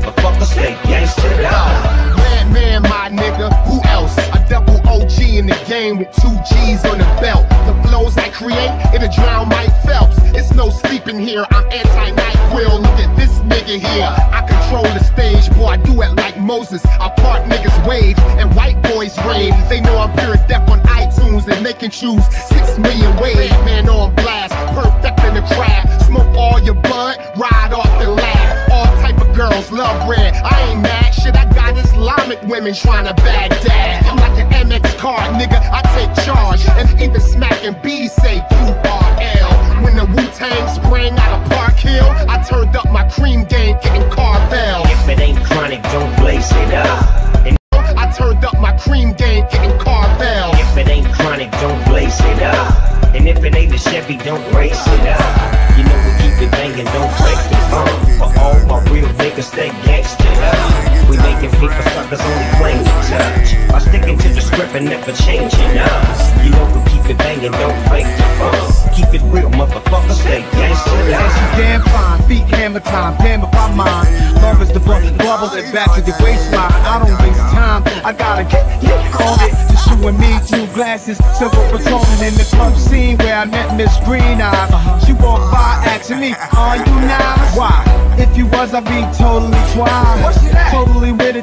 motherfucker, stay gangsta up. Man, my nigga, who else? A double OG in the game with 2 G's on the belt. The flows I create, it'll drown Mike Phelps. It's no sleeping here, I'm anti-NyQuil. Look at this nigga here, I control the stage, boy, I do it like Moses. I part niggas' waves and white boys rave. They know I'm pure death on iTunes and they can choose 6 million ways. Man on blast, perfect in the craft. Smoke all your bud, ride off and laugh. All type of girls love red, I ain't mad. Shit, I got Islamic women trying to Baghdad. I'm like an MX card, nigga, I take charge. And even smacking B say QRL. When the Wu-Tang sprang out of Park Hill, I turned up my cream game, getting Carvel. If it ain't chronic, don't blaze it up. And I turned up my cream game, getting Carvel. if it ain't chronic, don't blaze it up. And if it ain't a Chevy, don't race it up. You know we keep it banging, don't break the phone. For all my real niggas, stay gangsta up. We making paper suckers only claim to touch. By sticking to the script and never changing up. You know we keep it banging, don't fake the phone. Keep it real, motherfucker, stay gangsta up. Damn fine, feet hammer time, damn if I mind. Love is the bubble it back to the waistline. I don't waste time, I gotta get on it. Just you and me, 2 glasses, simple patrolling in the club scene where I met Miss Green Eyes. She walked by asking me, are you nice? Why? If you was, I'd be totally twice. Totally with a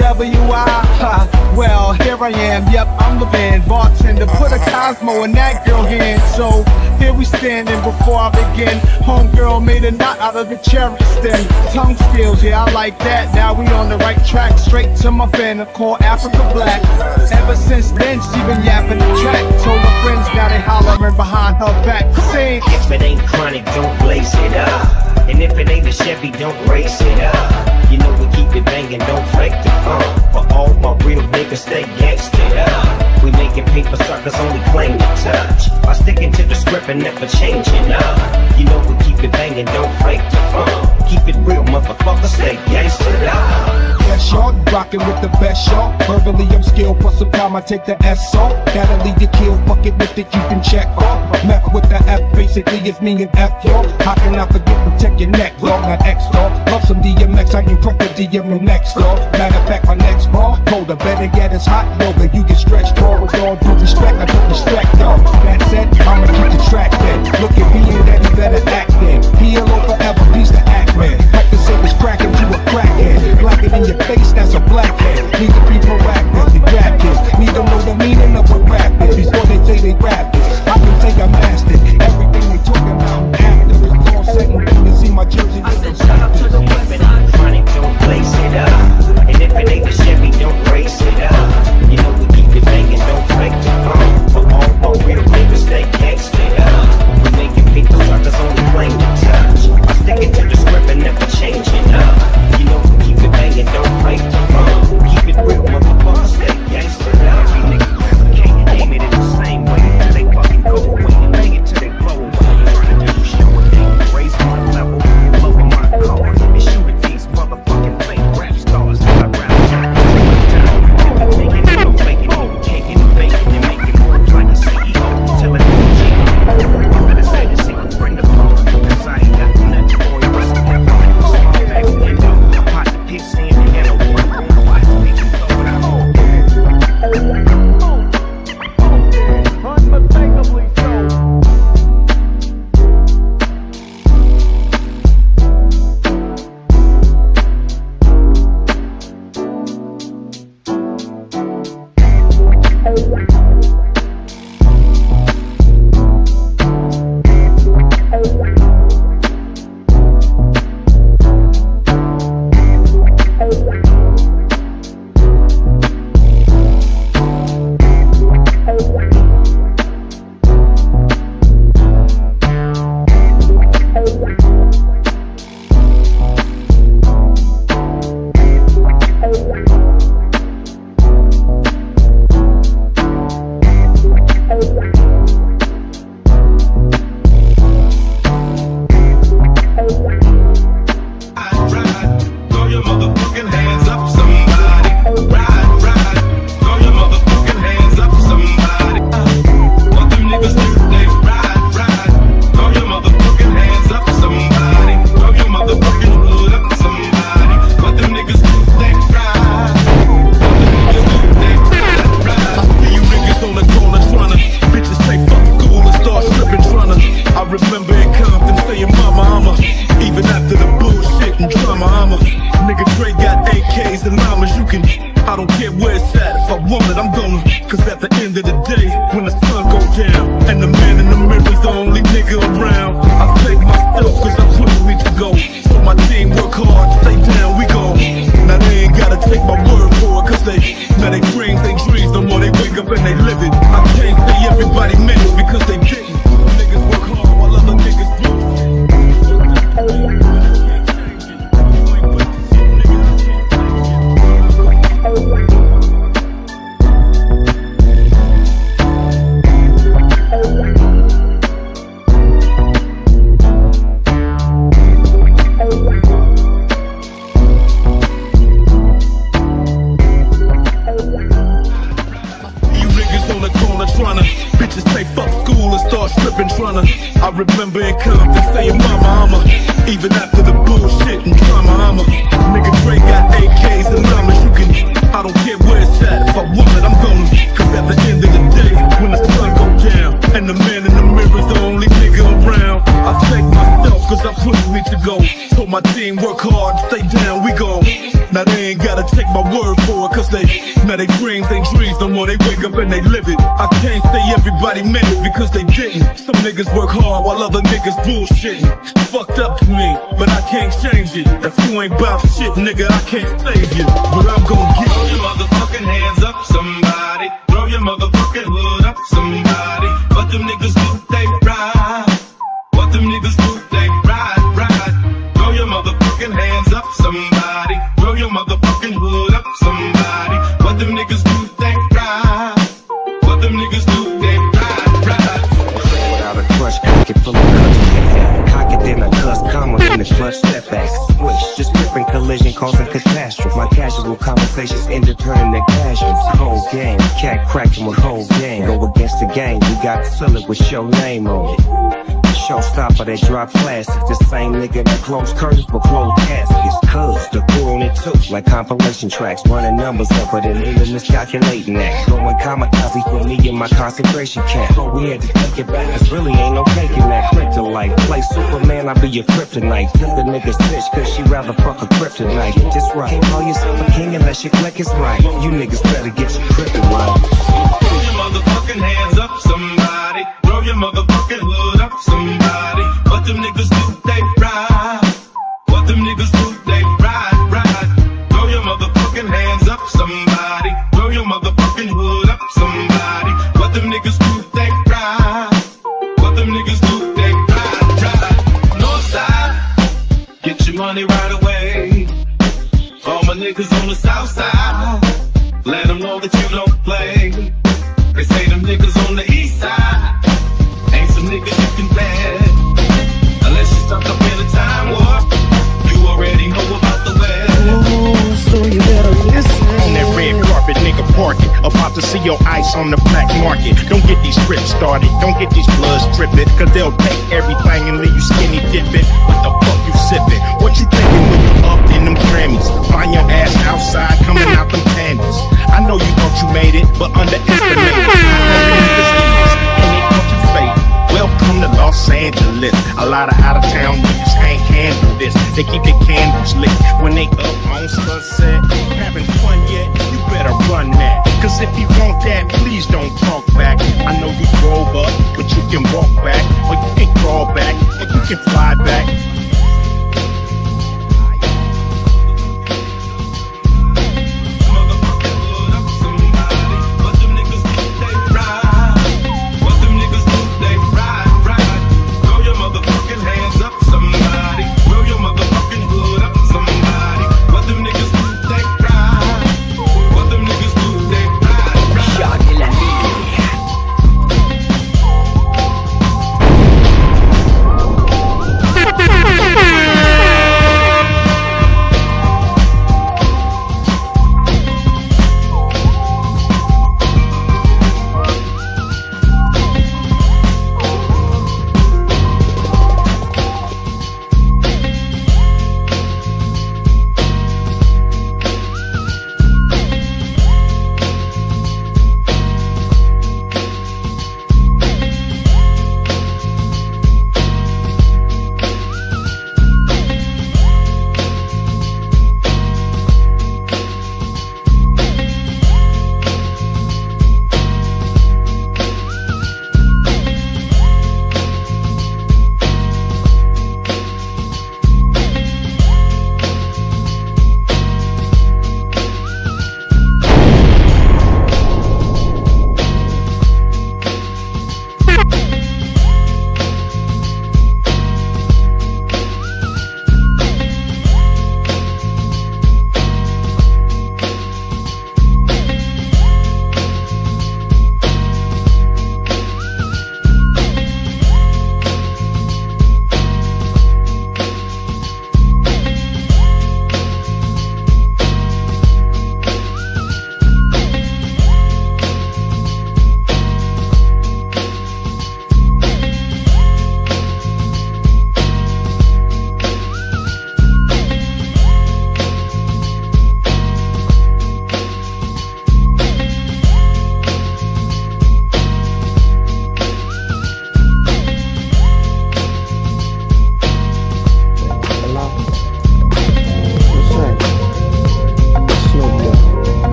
TWI. Well, here I am, yep, I'm the van bartender. Put a Cosmo in that girl hand. So here we standing before I begin. Homegirl made a knot out of the cherry stem. Tongue skills, yeah, I like that. Now we on the right track, straight to my fan called Africa Black. Ever since then, she been yapping the track. Told her friends, now they hollering behind her back. Saying, if it ain't chronic, don't blaze it up. And if it ain't a Chevy, don't race it up. You know we keep it banging, don't fake the phone. For all my real niggas, stay gangsta up. We making paper suckers only claim to touch. By sticking to the script and never changing up. You know we keep it banging, don't fake the phone. Keep it real, motherfucker, stay gangsta up. Yes, y'all rockin' with the best, y'all. Verbally, I'm skilled, plus some time I take the S off. That'll lead to kill, bucket list that you can check off. Meth with the F, basically it's me and F, y'all. How can I forget, protect your neck, dog, not X, dog. Love some DMX, I can prep the DM next, dog. Matter of fact, my next bar, colder, better get as hot, yoga, you get stretched, dog. With all due respect, I don't respect, dog. That said, I'ma keep the track then. Look at me and that, he better act then. PLO forever, he's the act man. Like to say it's cracking to a crackhead. Black it in your face, that's a blackhead. Need to be proactive, the rap kids. Need to know the meaning of what rap is before they say they rap it. I can say I mastered everything they talking about. After it's all said and done, to see my jersey. I said, shut up to the west side. Chronic, don't blaze it up. And if it ain't a Chevy, don't race it up. You know we keep it banging, don't fake the phone. For all my real niggas, stay gangsta up. We making people suckers only claim to touch. By sticking to the script and never drama, I'm a nigga. Dre got AKs and llamas. You can, I don't care where it's at. If I want it, I'm gonna. Cause at the end of the day, when the sun go down and the man in the mirror's the only nigga around, I thank myself cause I pushing it to go. Told my team work hard, stay down, we go. Now they ain't gotta take my word for it, cause now they dreams ain't dreams no more, they wake up and they live it. I can't say everybody meant it because they didn't. Some niggas work hard while other niggas bullshitting. Fucked up to me, but I can't change it. If you ain't bout shit, nigga, I can't save you. But I'm gon' get Throw your motherfucking hands up, somebody. Throw your motherfucking hood up, somebody. What them niggas do, they ride. What them niggas do, they ride. Throw your motherfucking hands up, somebody. Throw your motherfucking hood up, somebody. What them niggas do, they ride. What them niggas do, they ride. Without a crush, pocket full of guns. Cock it, then I cuss, comma, then the clutch, step back, switch. Just tripping, collision, causing catastrophe. My casual conversations end up turning to casuals. Whole game, cat cracking with whole game. Go against the game, you got to fill it with your name on it. Showstopper that drop classics. The same nigga that close curtains but close caskets. Cuz the crew on it too, like compilation tracks. Running numbers up, but an even miscalculating that. Going kamikaze for me in my concentration camp. But we had to take it back, cause really ain't no taking that kryptonite. Play Superman, I be your kryptonite. Took the nigga bitch, cause she rather fuck a kryptonite. Get this right, can't call yourself a king unless your click is right. You niggas better get your kryptonite. Throw your motherfucking hands up, somebody. Throw your motherfucking hood up, somebody. What them niggas do, they ride. What them niggas do, they ride. Throw your motherfucking hands up, somebody. Throw your motherfucking hood up, somebody. What them niggas do, they ride. What them niggas do, they ride. Northside, get your money right away. All my niggas on the south side, let them know that you don't play. They say them niggas on the east side ain't some niggas you can bad. Unless you stuck up in a time warp, you already know about the web. Oh, so you better listen. On that red carpet, nigga parking. About to see your ice on the black market. Don't get these trips started, don't get these bloods tripping. Cause they'll take everything and leave you skinny dipping. What the fuck you sipping? What you thinking when you up in them Grammys? Find your ass outside coming out them panties. I know you thought you made it, but underestimated. Welcome to Los Angeles. A lot of out of town niggas can't handle this. They keep their candles lit when they up on Sunset. Having fun yet? You better run that. Cause if you want that, please don't talk back. I know you drove up, but you can walk back, or you can crawl back, or you can fly back.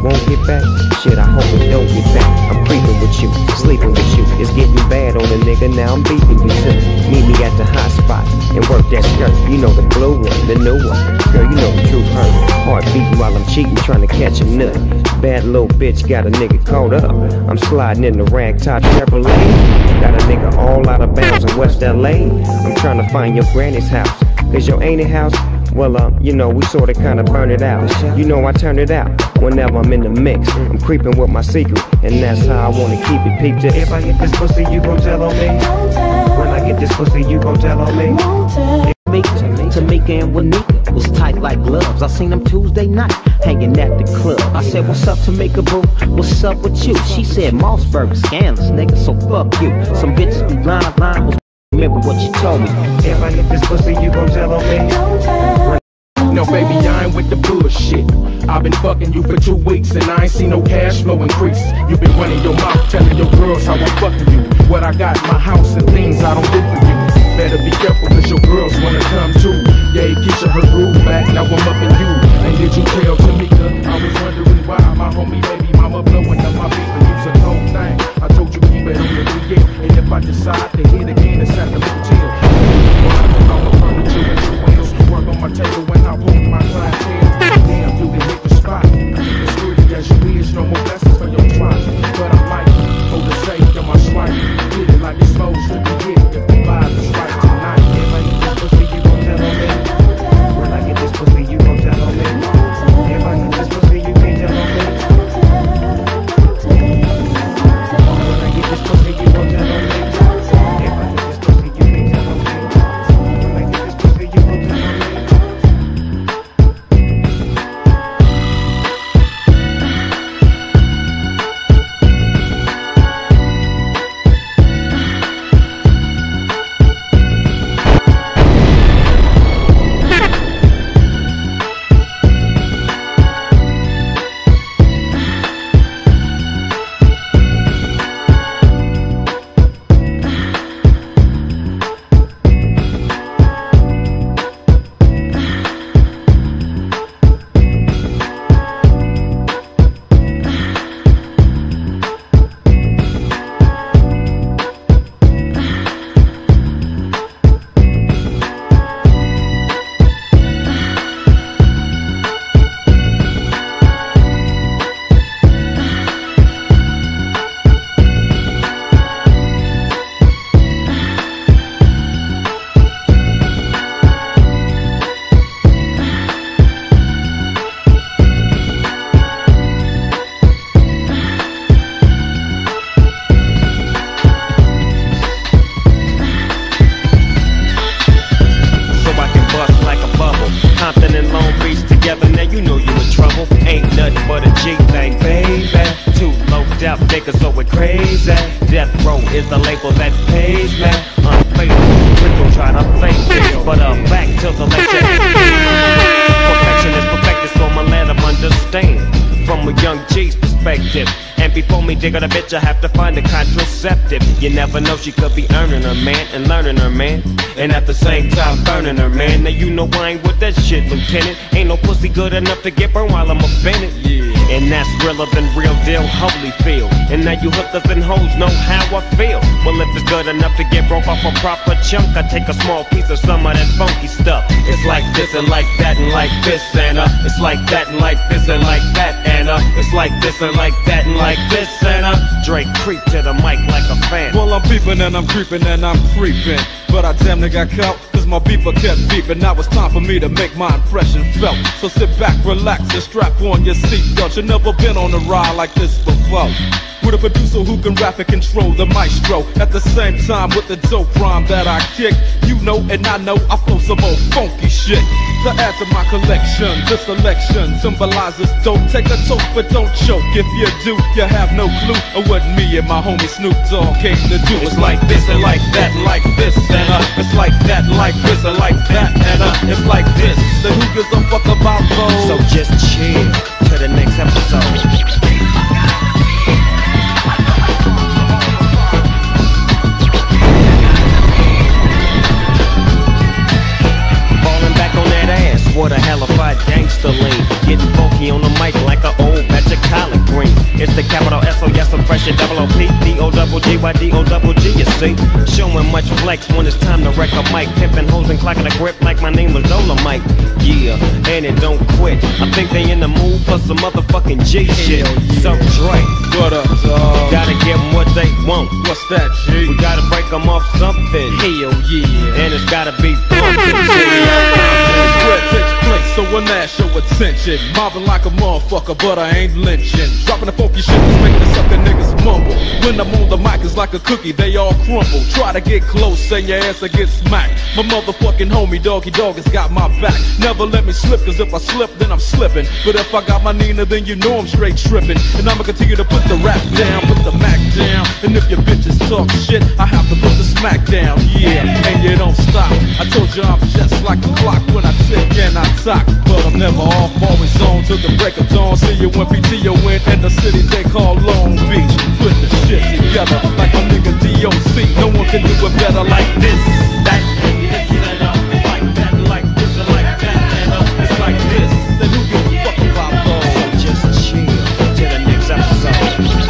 won't get back? Shit, I hope it don't get back. I'm creeping with you, sleeping with you. It's getting bad on a nigga, now I'm beating you too. Meet me at the hot spot and work that skirt. You know the blue one, the new one. Girl, you know the truth hurt. Heart beating while I'm cheating, trying to catch a nut. Bad little bitch got a nigga caught up. I'm sliding in the ragtop Chevrolet. Got a nigga all out of bounds in West LA. I'm trying to find your granny's house, cause your auntie house, well, you know, we sorta kinda burn it out. You know I turn it out whenever I'm in the mix. I'm creeping with my secret, and that's how I wanna keep it. Peep this. If I get this pussy, you gon' tell on me. When I get this pussy, you gon' tell on me. Tamika and Wanika was tight like gloves. I seen them Tuesday night hanging at the club. I said, what's up, Tamika boo? What's up with you? She said, Mossberg is scandalous, nigga, so fuck you. Some bitches be lying, was remember what you told me. If I get this pussy, you gon' tell on me. No, baby, I ain't with the bullshit. I've been fucking you for 2 weeks and I ain't seen no cash flow increase. You been running your mouth, telling your girls how I'm fucking you. What I got in my house and things I don't do for you. Better be careful cause your girls wanna come too. Yeah, Keisha, her groove back, now I'm up in you. And did you tell Tamika? I was wondering why my homie baby mama blowing up my beat and use a cold thing. I told you keep it on the DL. And if I decide to hit again, it's at the motel. I'ma furniture and some wheels. Work on my table when I pull my clientele. Damn, you can hit the spot. As pretty as you is, no more blessings for your try. But I might hold the safe in my swipe. Hit it like it's supposed to be hit. If the vibe is right tonight, if I get this pussy, you gon' tell on me. When I get this pussy, you gon' tell on me. If I get this pussy, you can't tell on me. When I get this pussy, you gon' tell on me. If I get this pussy, you can't tell on me. When I get this pussy, you gon' tell on me. Compton and Long Beach together, now you know you in trouble. Ain't nothing but a G thing, baby. Too loped out niggas, so it crazy. Death Row is the label that pays, man. Unfaithful, we gon' try to fake this, but back to the lecture. Perfection is perfected, so I'ma let them understand from a young G's perspective. And before me dig on a bitch, I have to find a contraceptive. You never know, she could be earning her man and learning her man, and at the same time burning her man. Now you know I ain't with that shit, Lieutenant. Ain't no pussy good enough to get burned while I'm offended. And that's realer than real deal, Holyfield. And now you hookers and hoes know how I feel. Well, if it's good enough to get broke off a proper chunk, I take a small piece of some of that funky stuff. It's like this and like that and like this and it's like that and like this and like that and it's like this and like that and like this and Drake creep to the mic like a fan. Well, I'm peeping and I'm creeping and I'm creeping, but I damn near got caught, cause my beeper kept beeping. Now it's time for me to make my impression felt. So sit back, relax, and strap on your seatbelt. You've never been on a ride like this before, with a producer who can rap and control the maestro. At the same time with the dope rhyme that I kick, you know and I know I flow some old funky shit. To add to my collection, this selection symbolizes dope. Take a toke but don't choke. If you do, you have no clue of what me and my homie Snoop Dogg came to do. It's like this and like that and like this and it's like that and like this and like that and it's like this. So who gives a fuck about those? So just chill to the next episode. What a hellified gangster lean. Getting funky on the mic like an old batch of college. your double O-P, D-O-double-G-Y-D-O-double-G, you see. Showing much flex when it's time to wreck a mic. Pimpin' hoes and clocking a grip like my name was Dolomite. Yeah, and it don't quit. I think they in the mood for some motherfucking G shit. So Dre, What up, dog? gotta give them what they want. What's that, G? We gotta break them off something. Hell yeah. And it's gotta be pumping. Where it takes place, so when that show attention. Mobbing like a motherfucker, but I ain't lynching. Dropping the funky shit that's making the sucker niggas mumble. When I'm on the mic, it's like a cookie, they all crumble. Try to get close, and your ass will get smacked. My motherfucking homie, Doggy Dog, has got my back. Never let me slip, cause if I slip, then I'm slipping. But if I got my Nina, then you know I'm straight tripping. And I'ma continue to put the rap down, put the Mac down. And if your bitches talk shit, I have to put the smack down. Yeah, and you don't stop. I told you I'm just like a clock when I tick and I talk. But I'm never off, always on till the break of dawn. See you when PTO in the city they call Long Beach. Put the shit together like my nigga DOC. No one can do it better like this, that, like that, like this, and like that. And it's like this. Then who gives a fuck about those? Just chill till the next episode.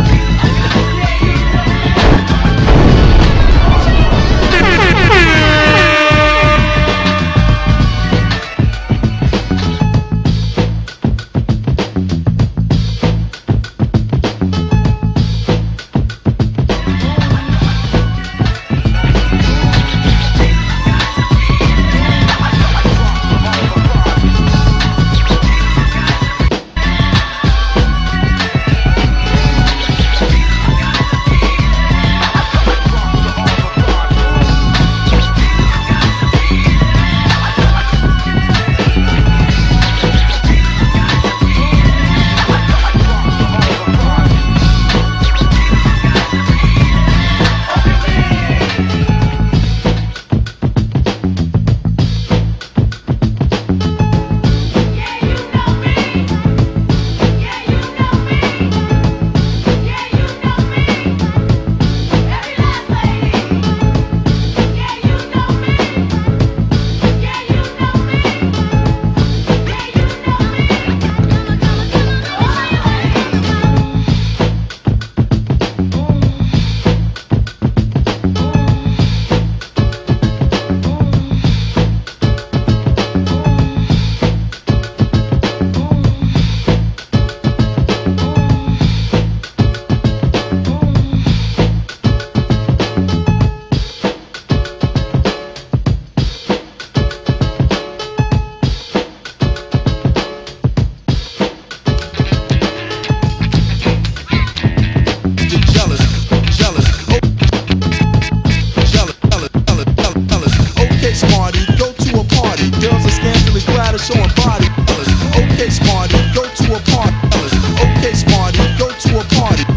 showing body. Okay, smarty, go to a party. Okay, smarty, go to a party.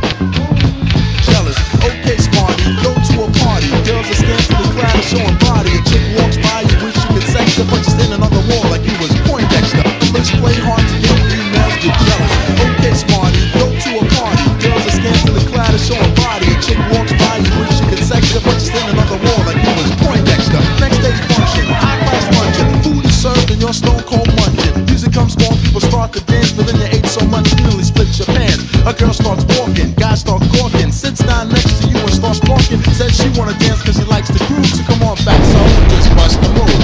Jealous. Okay, smarty, go to a party. Girls are scantily clad, showing body. A chick walks by, you wish you could sex her, but you're standing on the wall like you was Poindexter. Let's play hard to get females get jealous. Okay, smarty, go to a party. Girls are scantily clad, showing body. A chick walks by, you wish you could sex her, but you're standing on the wall like you was Poindexter. Next day's function, high class luncheon. Food is served and you're stone cold munching. Music comes on, people start to dance, but then you ate so much you nearly split your pants. A girl starts walking, guys start gawking, sits down next to you and starts talking. Says she wanna dance cause she likes the groove, so come on back, so just bust the move.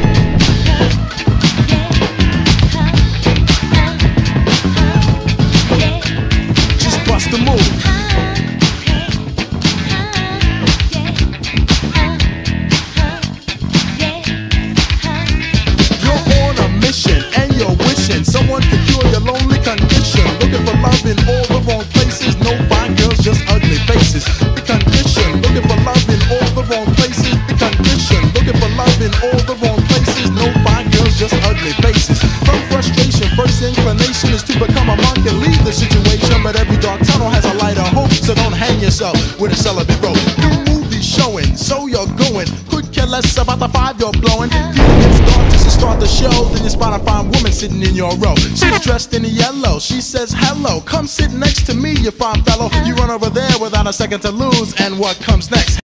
Just bust the move. And you're wishing someone could cure your lonely condition. Looking for love in all the wrong places. No fine girls, just ugly faces. The condition. Looking for love in all the wrong places. The condition. Looking for love in all the wrong places. No fine girls, just ugly faces. From frustration, first inclination is to become a monk and leave the situation. But every dark tunnel has a light of hope, so don't hang yourself with a celibate rope. New movie showing, so you're going. Could care less about the 5 you're blowing. Just to start the show, then you spot a fine woman sitting in your row. She's dressed in yellow, she says hello. Come sit next to me, you fine fellow. You run over there without a second to lose, and what comes next?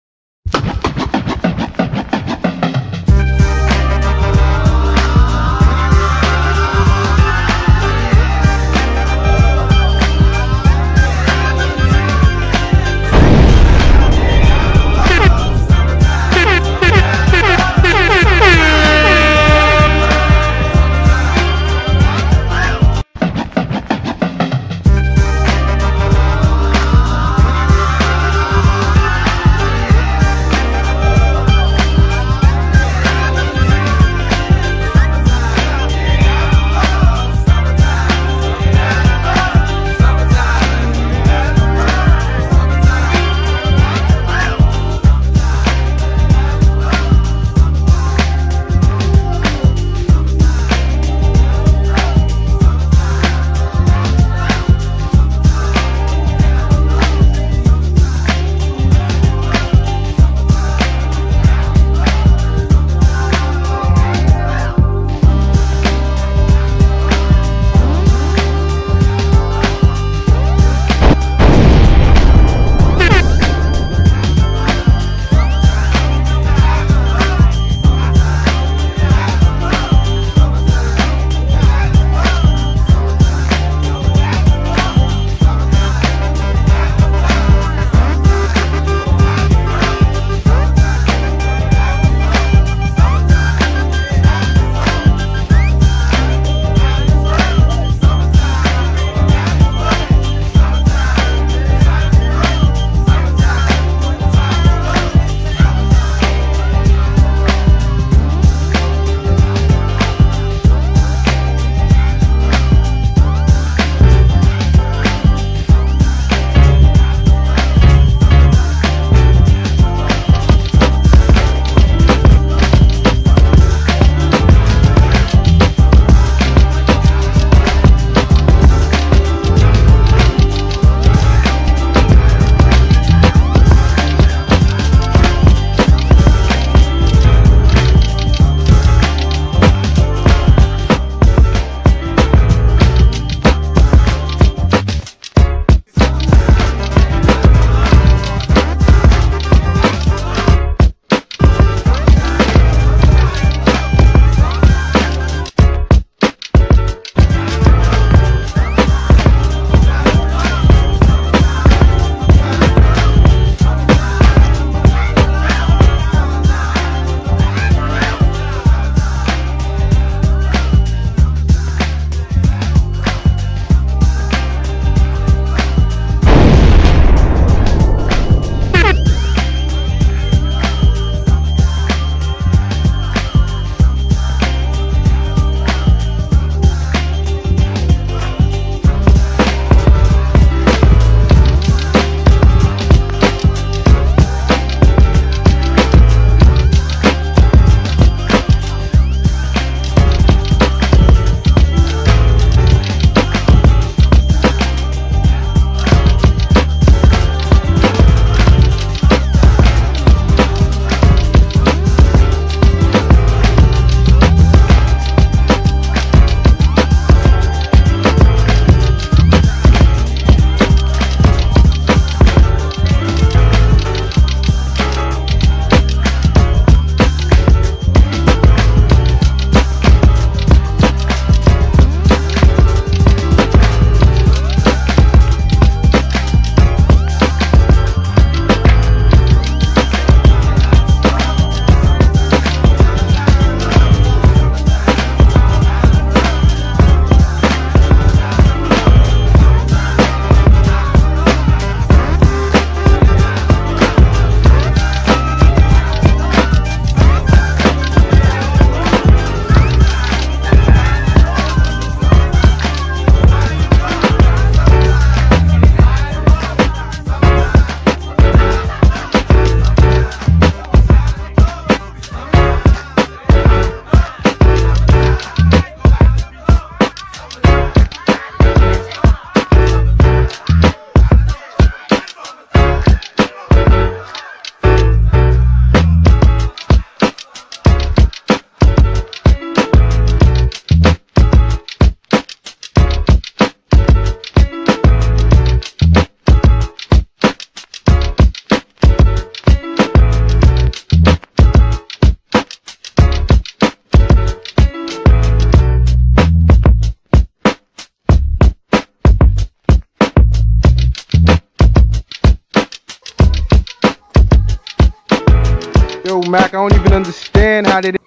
Yo, Mac, I don't even understand how they